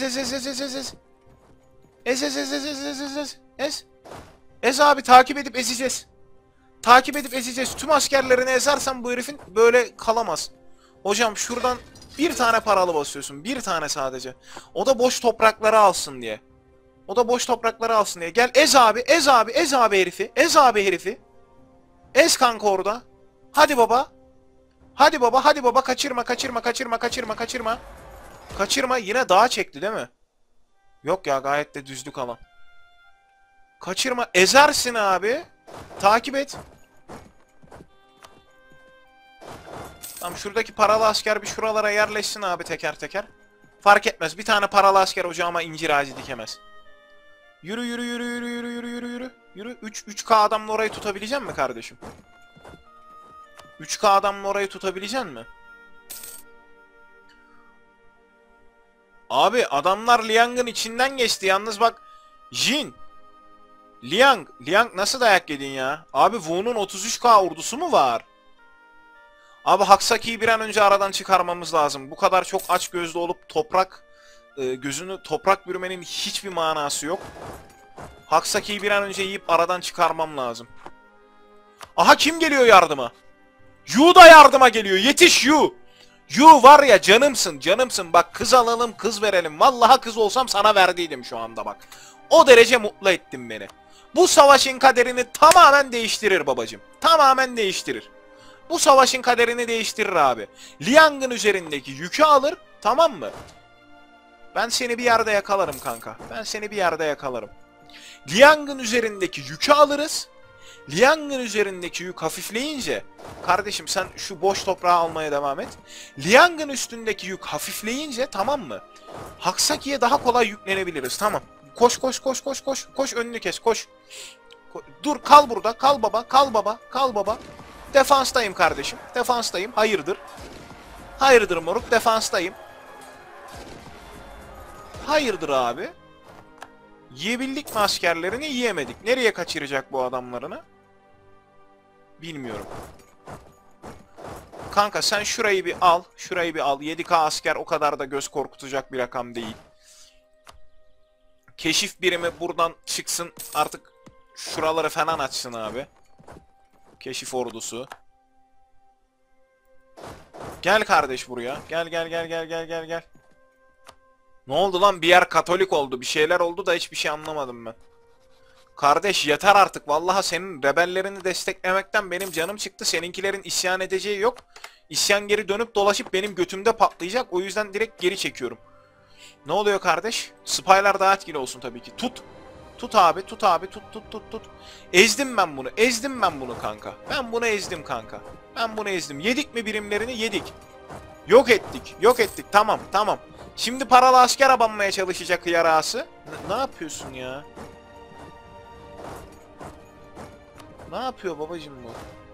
Ez abi takip edip ezeceğiz. Takip edip ezeceğiz. Tüm askerlerini ezersen bu herifin böyle kalamaz. Hocam şuradan bir tane paralı basıyorsun. Bir tane sadece. O da boş toprakları alsın diye. O da boş toprakları alsın diye. Gel ez abi herifi. Ez abi herifi. Ez kanka orada. Hadi baba. Hadi baba kaçırma. Kaçırma yine dağa çekti değil mi? Yok ya gayet de düzlük alan. Kaçırma ezersin abi. Takip et. Tamam şuradaki paralı asker bir şuralara yerleşsin abi teker teker. Fark etmez bir tane paralı asker ocağıma incir ağacı dikemez. Yürü. 3K adamla orayı tutabilecek mi kardeşim? 3K adamla orayı tutabilecek mi? Abi adamlar Liang'ın içinden geçti. Yalnız bak Jin. Liang nasıl dayak yedin ya? Abi Wu'nun 33K ordusu mu var? Abi Haksaki'yi bir an önce aradan çıkarmamız lazım. Bu kadar çok aç gözlü olup gözünü toprak bürümenin hiçbir manası yok. Haksaki'yi bir an önce yiyip aradan çıkarmam lazım. Aha kim geliyor yardıma? Yu da yardıma geliyor. Yetiş Yu. Yu var ya canımsın. Bak kız alalım kız verelim. Vallahi kız olsam sana verdiydim şu anda bak. O derece mutlu ettin beni. Bu savaşın kaderini tamamen değiştirir babacım. Tamamen değiştirir. Bu savaşın kaderini değiştirir abi. Liang'ın üzerindeki yükü alır, tamam mı? Ben seni bir yerde yakalarım kanka. Liang'ın üzerindeki yükü alırız. Liang'ın üzerindeki yük hafifleyince... Kardeşim sen şu boş toprağı almaya devam et. Liang'ın üstündeki yük hafifleyince tamam mı? Haksaki'ye daha kolay yüklenebiliriz tamam. Koş önünü kes koş. Dur kal burada kal baba. Defanstayım kardeşim. Hayırdır moruk defanstayım. Hayırdır abi. Yiyebildik mi askerlerini? Yiyemedik. Nereye kaçıracak bu adamlarını? Bilmiyorum. Kanka sen şurayı bir al. 7K asker o kadar da göz korkutacak bir rakam değil. Keşif birimi buradan çıksın. Artık şuraları falan açsın abi. Keşif ordusu. Gel kardeş buraya. Gel. Ne oldu lan? Bir yer Katolik oldu. Bir şeyler oldu da hiçbir şey anlamadım ben. Kardeş yeter artık. Vallahi senin rebellerini desteklemekten benim canım çıktı. Seninkilerin isyan edeceği yok. İsyan geri dönüp dolaşıp benim götümde patlayacak. O yüzden direkt geri çekiyorum. Ne oluyor kardeş? Spylar daha etkili olsun tabii ki. Tut. Tut abi. Tut. Ezdim ben bunu kanka. Ben bunu ezdim. Yedik mi birimlerini? Yedik. Yok ettik. Tamam. Şimdi paralı asker abanmaya çalışacak hıyar ağası. Ne yapıyorsun ya? Ne yapıyor babacım bu?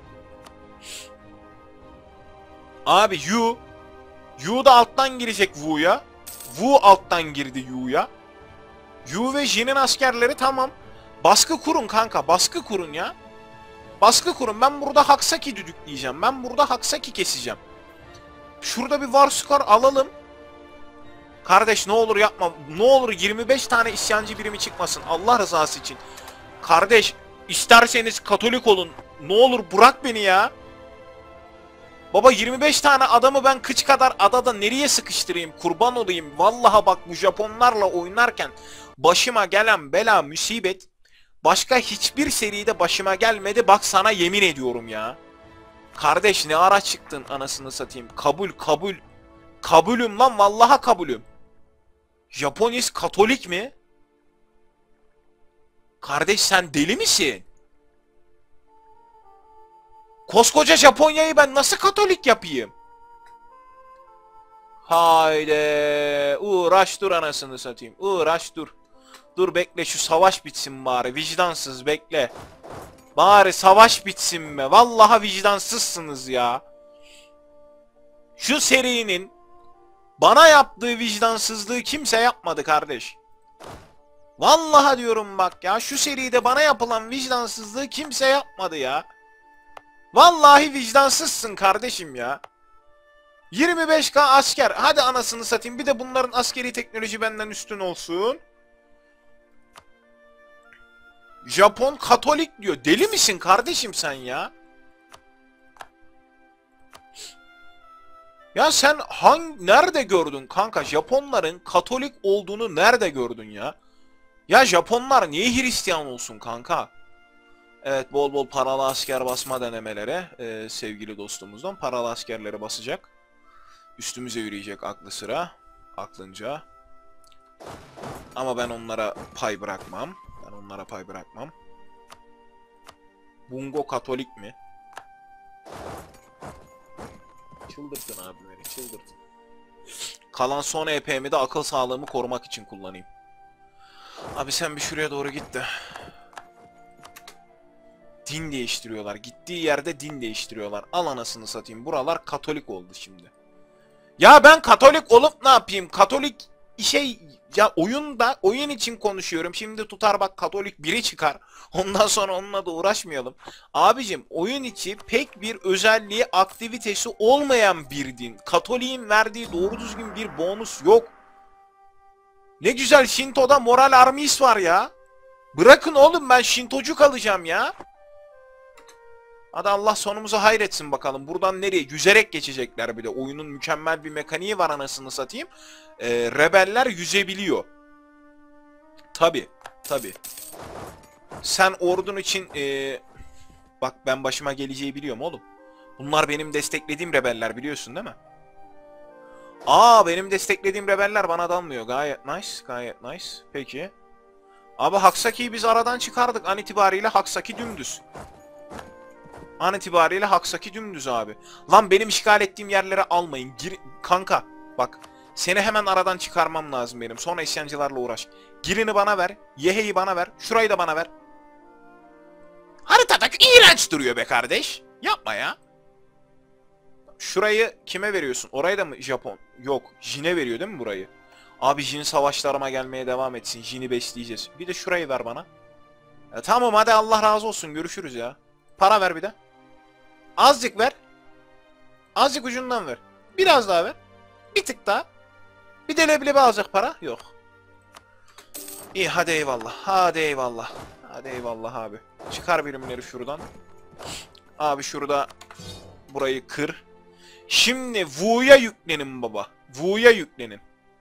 Abi Yu da alttan girecek Wu'ya. Wu alttan girdi Yu'ya. Yu ve Jin'in askerleri tamam. Baskı kurun kanka. Baskı kurun ya. Ben burada Haksaki düdükleyeceğim. Ben burada Haksaki keseceğim. Şurada bir Varsukar alalım. Kardeş ne olur yapma. Ne olur 25 tane isyancı birimi çıkmasın. Allah rızası için. Kardeş isterseniz Katolik olun. Ne olur bırak beni ya. Baba 25 tane adamı ben kıç kadar adada nereye sıkıştırayım? Kurban olayım. Vallahi bak bu Japonlarla oynarken başıma gelen bela musibet başka hiçbir seride başıma gelmedi. Bak sana yemin ediyorum ya. Kardeş ne ara çıktın anasını satayım. Kabul kabul. Kabulüm lan vallaha kabulüm. Japonis Katolik mi? Kardeş sen deli misin? Koskoca Japonya'yı ben nasıl Katolik yapayım? Haydi uğraş dur anasını satayım. Uğraş dur. Dur bekle şu savaş bitsin bari. Vicdansız bekle. Bari savaş bitsin be. Vallahi vicdansızsınız ya. Şu serinin bana yaptığı vicdansızlığı kimse yapmadı kardeş. Vallahi diyorum bak ya. Şu seride bana yapılan vicdansızlığı kimse yapmadı ya. Vallahi vicdansızsın kardeşim ya. 25k asker. Hadi anasını satayım. Bir de bunların askeri teknoloji benden üstün olsun. Japon Katolik diyor. Deli misin kardeşim sen ya? Ya sen nerede gördün kanka? Japonların Katolik olduğunu nerede gördün ya? Ya Japonlar niye Hristiyan olsun kanka? Evet bol bol paralı asker basma denemeleri sevgili dostumuzdan. Paralı askerleri basacak. Üstümüze yürüyecek aklı sıra. Aklınca. Ama ben onlara pay bırakmam. Ben onlara pay bırakmam. Bungo Katolik mi? Çıldırtın abi beni, çıldırtın. Kalan son EP'mi de akıl sağlığımı korumak için kullanayım. Abi sen bir şuraya doğru git de. Din değiştiriyorlar. Gittiği yerde din değiştiriyorlar. Al anasını satayım. Buralar Katolik oldu şimdi. Ya ben Katolik olup ne yapayım? Katolik şey ya oyun için konuşuyorum. Şimdi tutar bak Katolik biri çıkar. Ondan sonra onunla da uğraşmayalım. Abicim oyun içi pek bir özelliği aktivitesi olmayan bir din. Katolik'in verdiği doğru düzgün bir bonus yok. Ne güzel Shinto'da moral armis var ya. Bırakın oğlum ben Shintocu kalacağım ya. Hadi Allah sonumuzu hayretsin bakalım. Buradan nereye? Yüzerek geçecekler bir de. Oyunun mükemmel bir mekaniği var anasını satayım. Rebeller yüzebiliyor. Tabi. Tabi. Sen ordun için... bak ben başıma geleceği biliyorum oğlum. Bunlar benim desteklediğim rebeller biliyorsun değil mi? Aa benim desteklediğim rebeller bana dalmıyor. Gayet nice. Gayet nice. Peki. Abi Haksaki'yi biz aradan çıkardık. An itibariyle Haksaki dümdüz. An itibariyle Haksaki dümdüz abi. Lan benim işgal ettiğim yerlere almayın. Kanka bak. Seni hemen aradan çıkarmam lazım benim. Sonra isyancılarla uğraş. Girin'i bana ver. Yehe'yi bana ver. Şurayı da bana ver. Haritada iğrenç duruyor be kardeş. Yapma ya. Şurayı kime veriyorsun? Orayı da mı Japon? Yok. Jin'e veriyor değil mi burayı? Abi Jin savaşlarıma gelmeye devam etsin. Jin'i besleyeceğiz. Bir de şurayı ver bana. Tamam hadi Allah razı olsun. Görüşürüz ya. Para ver bir de. Azıcık ver. Azıcık ucundan ver. Biraz daha ver. Bir tık daha. Bir de leblebi alacak para. Yok. İyi hadi eyvallah. Hadi eyvallah. Hadi eyvallah abi. Çıkar birimleri şuradan. Abi şurada burayı kır. Şimdi Wu'ya yüklenin baba. Wu'ya yüklenin.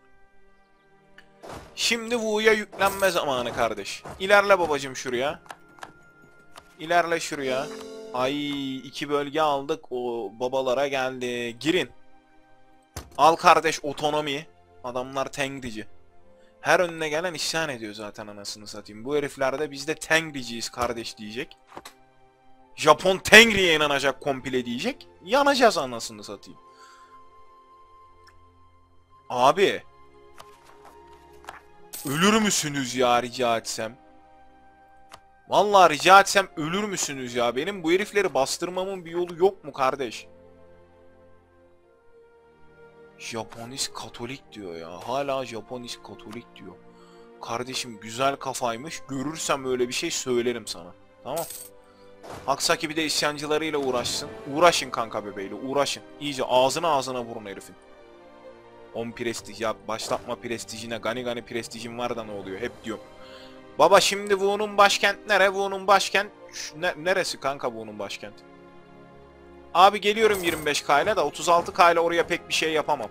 Şimdi Wu'ya yüklenme zamanı kardeş. İlerle babacım şuraya. İlerle şuraya. Ay 2 bölge aldık. O babalara geldi. Girin. Al kardeş otonomi. Adamlar tengrici. Her önüne gelen isyan ediyor zaten anasını satayım. Bu herifler de biz de tengriciyiz kardeş diyecek. Japon tengriye inanacak komple diyecek. Yanacağız anasını satayım. Abi. Ölür müsünüz ya rica etsem? Vallahi rica etsem ölür müsünüz ya? Benim bu herifleri bastırmamın bir yolu yok mu kardeş? Japonis Katolik diyor ya. Hala Japonis Katolik diyor. Kardeşim güzel kafaymış. Görürsem öyle bir şey söylerim sana. Tamam. Haksaki bir de isyancılarıyla uğraşsın. Uğraşın kanka bebeğiyle uğraşın. İyice ağzına vurun herifin. 10 prestij ya başlatma prestijine. Gani gani prestijin var da ne oluyor hep diyorum. Baba şimdi Wu'nun başkent nere? Wu'nun başkent neresi kanka Wu'nun başkent? Abi geliyorum 25K ile, da 36K ile oraya pek bir şey yapamam.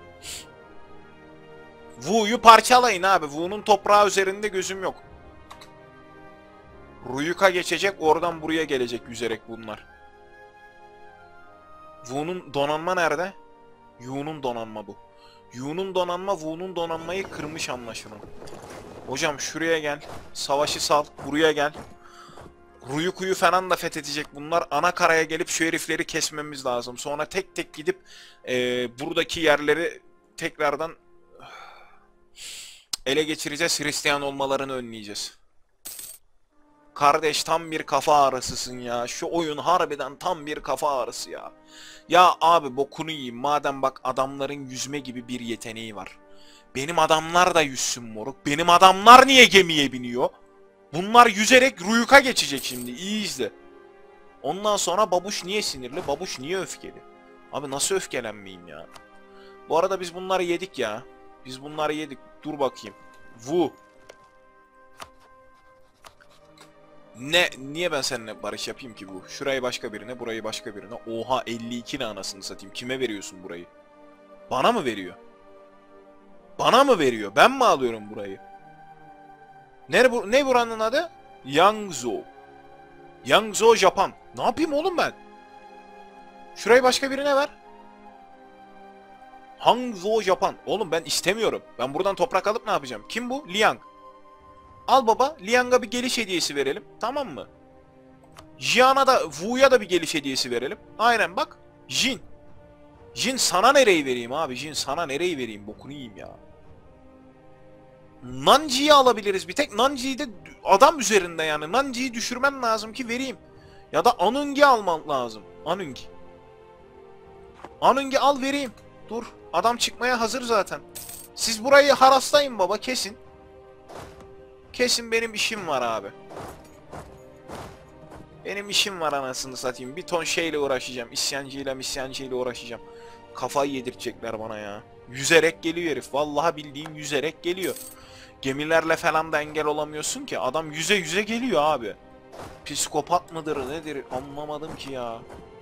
Wu'yu parçalayın abi. Wu'nun toprağı üzerinde gözüm yok. Ruyuka geçecek, oradan buraya gelecek yüzerek bunlar. Wu'nun donanma nerede? Yu'nun donanma bu. Yu'nun donanma Wu'nun donanmayı kırmış anlaşılan. Hocam şuraya gel. Savaşı sal. Buraya gel. Ruyuku'yu falan da fethedecek bunlar. Ana karaya gelip şu herifleri kesmemiz lazım. Sonra tek tek gidip buradaki yerleri tekrardan ele geçireceğiz. Hristiyan olmalarını önleyeceğiz. Kardeş tam bir kafa ağrısısın ya. Şu oyun harbiden tam bir kafa ağrısı ya. Ya abi bokunu yiyeyim. Madem bak adamların yüzme gibi bir yeteneği var. Benim adamlar da yüzsün moruk. Benim adamlar niye gemiye biniyor? Bunlar yüzerek Ruyuk'a geçecek şimdi. İyi izle. Ondan sonra Babuş niye sinirli? Babuş niye öfkeli? Abi nasıl öfkelenmeyeyim ya? Bu arada biz bunları yedik ya. Biz bunları yedik. Dur bakayım. Wu. Niye ben seninle barış yapayım ki bu? Şurayı başka birine, burayı başka birine. Oha 52 ne anasını satayım. Kime veriyorsun burayı? Bana mı veriyor? Bana mı veriyor? Ben mi alıyorum burayı? Ne buranın adı? Yangzhou. Yangzhou Japan. Ne yapayım oğlum ben? Şurayı başka birine ver. Hangzhou Japan. Oğlum ben istemiyorum. Ben buradan toprak alıp ne yapacağım? Kim bu? Liang. Al baba. Liang'a bir geliş hediyesi verelim. Tamam mı? Jian'a da, Wu'ya da bir geliş hediyesi verelim. Aynen bak. Jin. Jin sana nereyi vereyim abi? Jin sana nereyi vereyim? Bokunu yiyeyim ya. Nanji'yi alabiliriz bir tek. Nanji'yi de adam üzerinde yani. Nanji'yi düşürmen lazım ki vereyim. Ya da Anung'i alman lazım. Anung'i. Anung'i al vereyim. Dur. Adam çıkmaya hazır zaten. Siz burayı haraslayın baba. Kesin. Kesin benim işim var abi. Benim işim var anasını satayım. Bir ton şeyle uğraşacağım. İsyancıyla uğraşacağım. Kafayı yedirtecekler bana ya. Yüzerek geliyor herif. Vallahi bildiğin yüzerek geliyor. Gemilerle falan da engel olamıyorsun ki. Adam yüze yüze geliyor abi. Psikopat mıdır nedir anlamadım ki ya.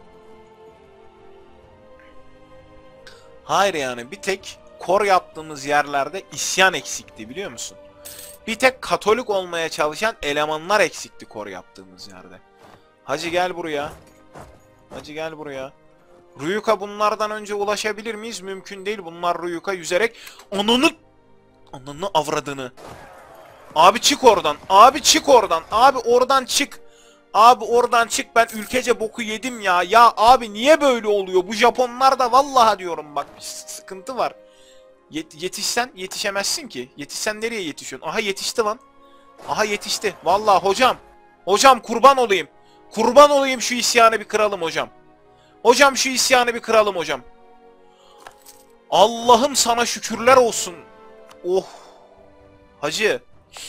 Hayır yani bir tek kor yaptığımız yerlerde isyan eksikti biliyor musun? Bir tek Katolik olmaya çalışan elemanlar eksikti kor yaptığımız yerde. Hacı gel buraya. Hacı gel buraya. Ruyuka bunlardan önce ulaşabilir miyiz? Mümkün değil. Bunlar Ruyuka yüzerek Ananı avradını. Abi çık oradan. Abi çık oradan. Abi oradan çık. Abi oradan çık. Ben ülkece boku yedim ya. Ya abi niye böyle oluyor? Bu Japonlar da vallahi diyorum bak bir sıkıntı var. Yetişsen yetişemezsin ki. Yetişsen nereye yetişiyorsun? Aha yetişti lan. Aha yetişti. Vallahi hocam. Hocam kurban olayım. Kurban olayım şu isyanı bir kıralım hocam. Hocam şu isyanı bir kıralım hocam. Allah'ım sana şükürler olsun. Oh. Hacı.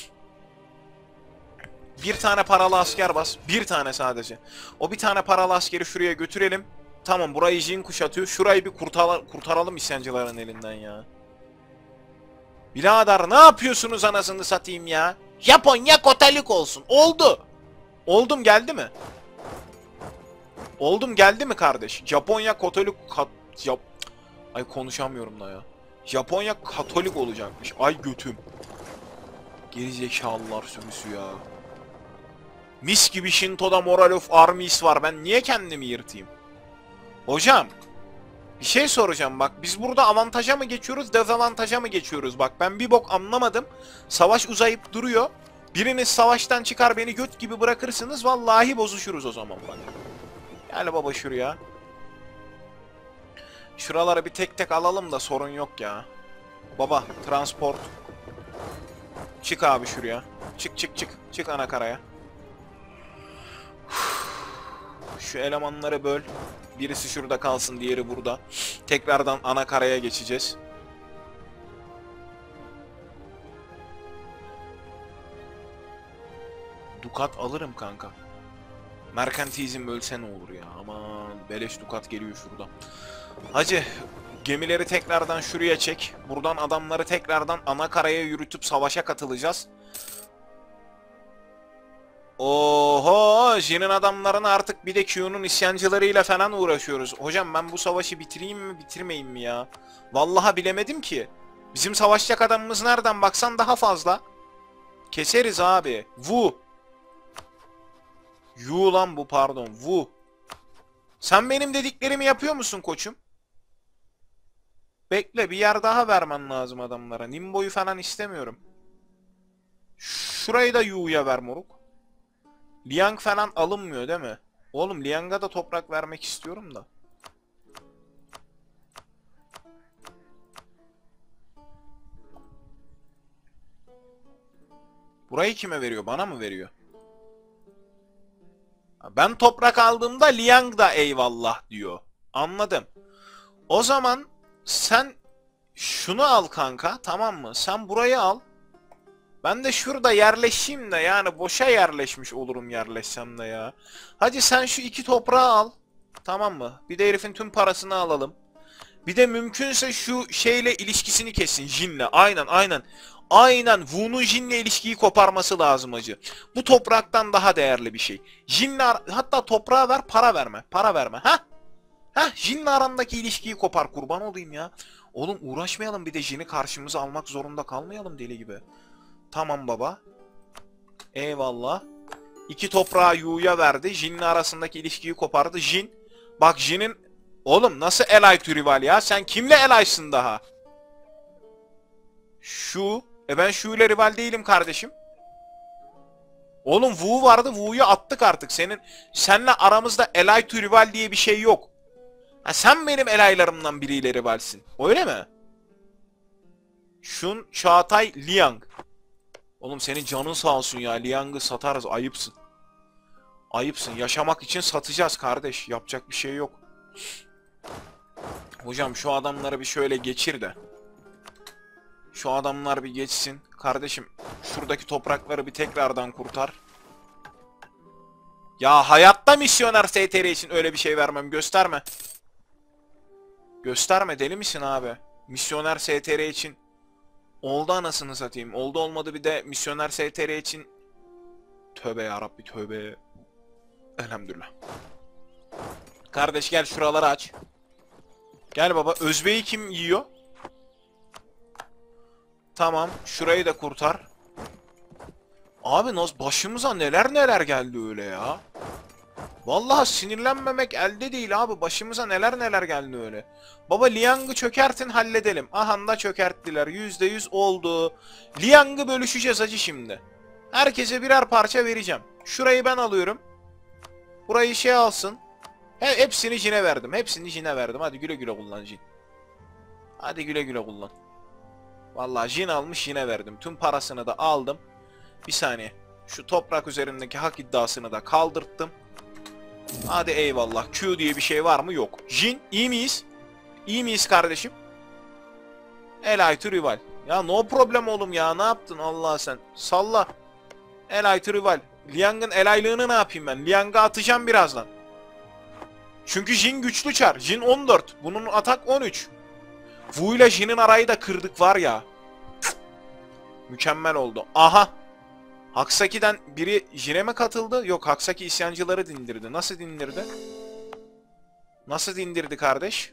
Bir tane paralı asker bas. Bir tane sadece. O bir tane paralı askeri şuraya götürelim. Tamam burayı Jin kuşatıyor. Şurayı bir kurtaralım isyancıların elinden ya. Birader ne yapıyorsunuz anasını satayım ya? Japonya Katolik olsun. Oldu. Oldum geldi mi? Oldum geldi mi kardeş? Japonya Katolik... Ay konuşamıyorum da ya. Japonya Katolik olacakmış. Ay götüm. Gerizekalılar sürüsü ya. Mis gibi Shinto'da Moral of Armies var. Ben niye kendimi yırtayım? Hocam. Bir şey soracağım bak. Biz burada avantaja mı geçiyoruz, dezavantaja mı geçiyoruz? Bak ben bir bok anlamadım. Savaş uzayıp duruyor. Biriniz savaştan çıkar beni göt gibi bırakırsınız. Vallahi bozuşuruz o zaman bak. Gel baba şuraya. Şuraları bir tek tek alalım da sorun yok ya. Baba transport. Çık abi şuraya. Çık çık çık. Çık ana karaya. Şu elemanları böl. Birisi şurada kalsın, diğeri burada. Tekrardan ana karaya geçeceğiz. Dukat alırım kanka. Merkantizm ölse ne olur ya. Aman beleş dukat geliyor şurada. Hacı gemileri tekrardan şuraya çek. Buradan adamları tekrardan ana karaya yürütüp savaşa katılacağız. Oho Jin'in adamlarına artık bir de Q'nun isyancılarıyla falan uğraşıyoruz. Hocam ben bu savaşı bitireyim mi bitirmeyeyim mi ya? Vallahi bilemedim ki. Bizim savaşacak adamımız nereden baksan daha fazla. Keseriz abi. Wu. Yu lan bu, pardon. Wu. Sen benim dediklerimi yapıyor musun koçum? Bekle, bir yer daha vermen lazım adamlara. Nimbo'yu falan istemiyorum. Şurayı da Yu'ya ver moruk. Liang falan alınmıyor değil mi? Oğlum Liang'a da toprak vermek istiyorum da. Burayı kime veriyor? Bana mı veriyor? Ben toprak aldığımda Liang da eyvallah diyor. Anladım. O zaman sen şunu al kanka, tamam mı? Sen burayı al. Ben de şurada yerleşeyim de, yani boşa yerleşmiş olurum yerleşsem de ya. Hadi sen şu iki toprağı al. Tamam mı? Bir de herifin tüm parasını alalım. Bir de mümkünse şu şeyle ilişkisini kessin, Jin'le. Aynen aynen. Aynen, Wu'nun Jin'le ilişkiyi koparması lazım acı. Bu topraktan daha değerli bir şey. Jin'le hatta toprağa ver, para verme. Para verme. Ha? Ha? Jin'le arandaki ilişkiyi kopar, kurban olayım ya. Oğlum uğraşmayalım, bir de Jin'i karşımıza almak zorunda kalmayalım deli gibi. Tamam baba. Eyvallah. İki toprağı Yu'ya verdi. Jin'le arasındaki ilişkiyi kopardı. Jin. Bak Jin'in... Oğlum nasıl Ally to rival ya? Sen kimle Ally'sın daha? Şu. Ben Şu ile rival değilim kardeşim. Oğlum Wu vardı. Wu'yu attık artık. Seninle aramızda Ally to rival diye bir şey yok. Ha, sen benim Ally'larımdan biriyle rivalsin. Öyle mi? Şun, Çağatay, Liang. Oğlum senin canın sağ olsun ya. Liang'ı satarız. Ayıpsın. Ayıpsın. Yaşamak için satacağız kardeş. Yapacak bir şey yok. Hocam şu adamları bir şöyle geçir de. Şu adamlar bir geçsin. Kardeşim şuradaki toprakları bir tekrardan kurtar. Ya hayatta misyoner STR için öyle bir şey vermem. Gösterme. Gösterme, deli misin abi? Misyoner STR için. Oldu anasını satayım. Oldu olmadı bir de misyoner STR için. Tövbe yarabbi tövbe. Elhamdülillah. Kardeş gel şuraları aç. Gel baba. Özbek'i kim yiyor? Tamam. Şurayı da kurtar. Abi başımıza neler neler geldi öyle ya. Vallahi sinirlenmemek elde değil abi. Başımıza neler neler geldi öyle. Baba Liang'ı çökertin halledelim. Aha da çökerttiler. %100 oldu. Liang'ı bölüşeceğiz hacı şimdi. Herkese birer parça vereceğim. Şurayı ben alıyorum. Burayı şey alsın. Hepsini Jin'e verdim. Hepsini Jin'e verdim. Hadi güle güle kullan Jin. Hadi güle güle kullan. Vallahi Jin almış, Jin'e verdim. Tüm parasını da aldım. Bir saniye. Şu toprak üzerindeki hak iddiasını da kaldırttım. Hadi eyvallah. Q diye bir şey var mı? Yok. Jin iyi miyiz? İyi miyiz kardeşim? Ally to rival. Ya no problem oğlum ya. Ne yaptın Allah sen? Salla. Ally to rival. Liang'ın Ally'lığını ne yapayım ben? Liang'a atacağım birazdan. Çünkü Jin güçlü çar. Jin 14. Bunun atak 13. Wu ile Jin'in arayı da kırdık var ya. Mükemmel oldu. Aha. Haksaki'den biri Jin'e mi katıldı? Yok, Haksaki isyancıları dindirdi. Nasıl dindirdi? Nasıl dindirdi kardeş?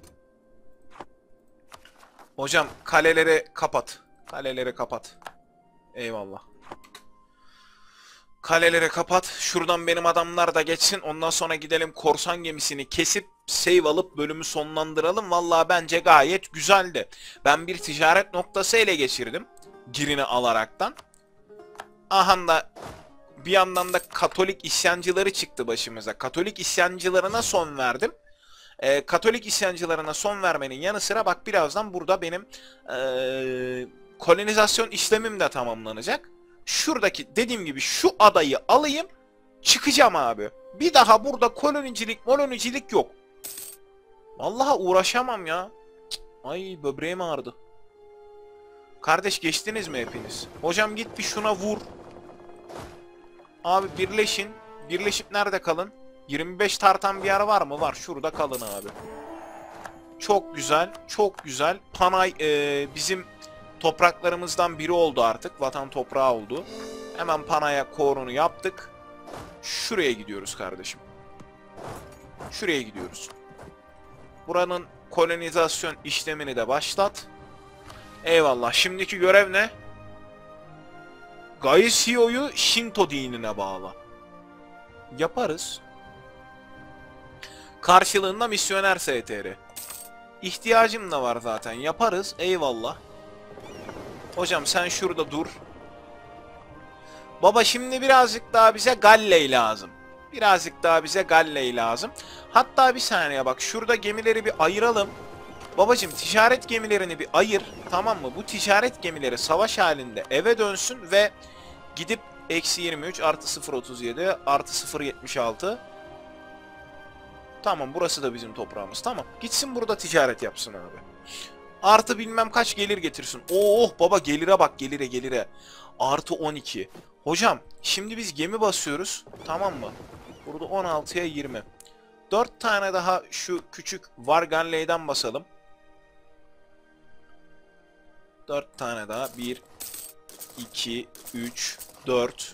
Hocam kaleleri kapat. Kaleleri kapat. Eyvallah. Kaleleri kapat. Şuradan benim adamlar da geçsin. Ondan sonra gidelim korsan gemisini kesip save alıp bölümü sonlandıralım. Vallahi bence gayet güzeldi. Ben bir ticaret noktası ele geçirdim. Girini alaraktan. Aha da bir yandan da Katolik isyancıları çıktı başımıza. Katolik isyancılarına son verdim. Katolik isyancılarına son vermenin yanı sıra bak birazdan burada benim kolonizasyon işlemim de tamamlanacak. Şuradaki dediğim gibi şu adayı alayım, çıkacağım abi. Bir daha burada kolonicilik yok. Vallahi uğraşamam ya. Ay böbreğim ağrıdı. Kardeş geçtiniz mi hepiniz? Hocam git bir şuna vur. Abi birleşin. Birleşip nerede kalın? 25 tartan bir yer var mı? Var. Şurada kalın abi. Çok güzel. Çok güzel. Panay bizim topraklarımızdan biri oldu artık. Vatan toprağı oldu. Hemen Panay'a korunu yaptık. Şuraya gidiyoruz kardeşim. Şuraya gidiyoruz. Buranın kolonizasyon işlemini de başlat. Eyvallah. Şimdiki görev ne? Gaishio'yu Shinto dinine bağla. Yaparız. Karşılığında misyoner STR. İhtiyacım da var zaten. Yaparız. Eyvallah. Hocam sen şurada dur. Baba şimdi birazcık daha bize Galley lazım. Birazcık daha bize Galley lazım. Hatta bir saniye bak. Şurada gemileri bir ayıralım. Babacım ticaret gemilerini bir ayır. Tamam mı? Bu ticaret gemileri savaş halinde eve dönsün ve gidip -23 artı 0.37 artı 0.76. Tamam burası da bizim toprağımız. Tamam. Gitsin burada ticaret yapsın abi. Artı bilmem kaç gelir getirsin. Oh baba gelire bak gelire. Artı 12. Hocam şimdi biz gemi basıyoruz. Tamam mı? Burada 16'ya 20. 4 tane daha şu küçük Varganley'den basalım. 4 tane daha. 1, 2, 3, 4.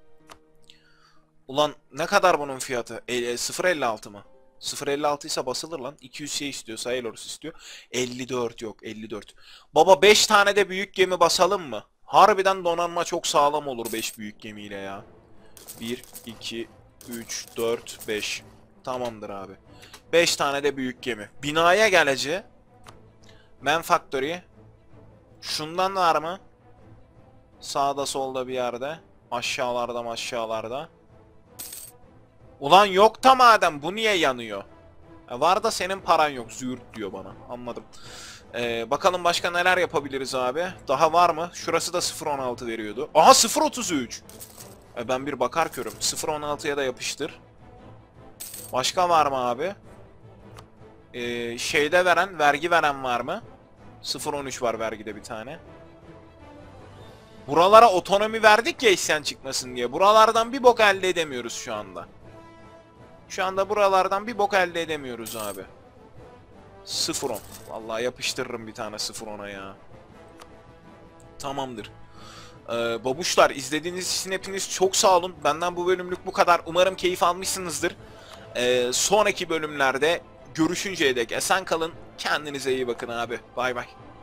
Ulan ne kadar bunun fiyatı? 0.56 mı? 0.56 ise basılır lan. 200 şey istiyor. Sailors istiyor. 54 yok. 54. Baba 5 tane de büyük gemi basalım mı? Harbiden donanma çok sağlam olur 5 büyük gemiyle ya. 1, 2, 3, 4, 5. Tamamdır abi. 5 tane de büyük gemi. Binaya gelece. Man Factory. Şundan var mı? Sağda solda bir yerde. Aşağılarda. Ulan yok da madem bu niye yanıyor? Var da senin paran yok. Züğürt diyor bana. Anladım. Bakalım başka neler yapabiliriz abi. Daha var mı? Şurası da 0.16 veriyordu. Aha 0.33. Ben bir bakar körüm. 0.16'ya da yapıştır. Başka var mı abi? Şeyde veren, vergi veren var mı? 0.13 var vergide bir tane. Buralara otonomi verdik ya isyan çıkmasın diye. Buralardan bir bok elde edemiyoruz şu anda. Şu anda buralardan bir bok elde edemiyoruz abi. 0.10. Vallahi yapıştırırım bir tane 0.10'a ya. Tamamdır. Babuşlar izlediğiniz için hepiniz çok sağ olun. Benden bu bölümlük bu kadar. Umarım keyif almışsınızdır. Sonraki bölümlerde görüşünceye dek esen kalın. Kendinize iyi bakın abi. Bay bay.